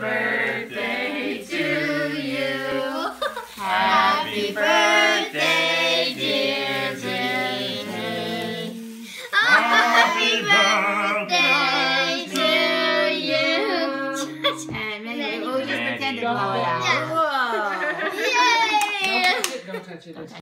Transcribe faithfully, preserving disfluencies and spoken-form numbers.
birthday to you. Happy birthday, dear Jeannie. Happy birthday to you. And maybe we'll just pretend to blow it out. Whoa. Yay! Don't touch it. Don't touch it.